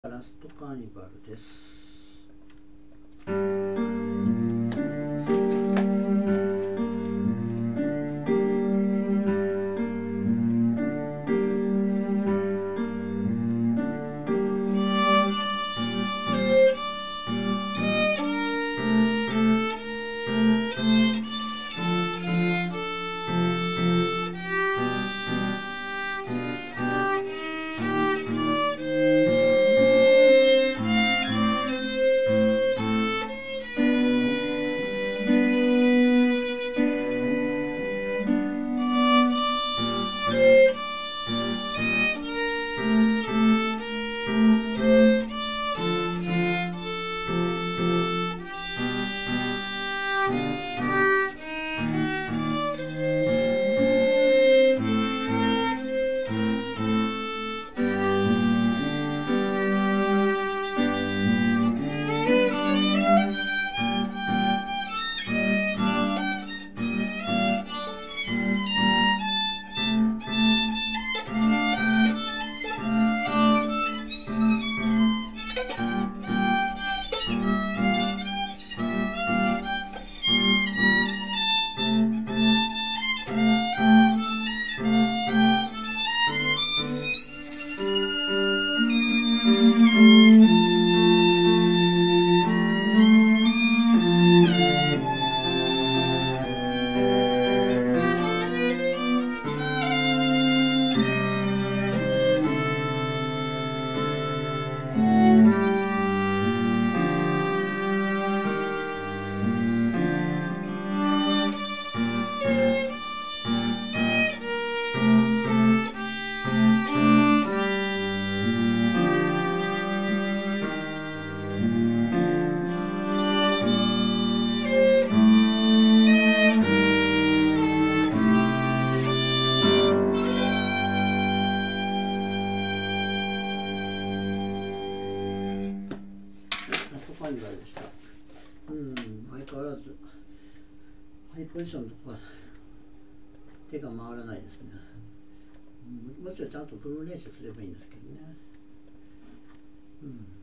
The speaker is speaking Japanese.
ラストカーニバルです。カーニバルでした。相変わらずハイポジションとか手が回らないですね。もちろんちゃんとプル練習すればいいんですけどね。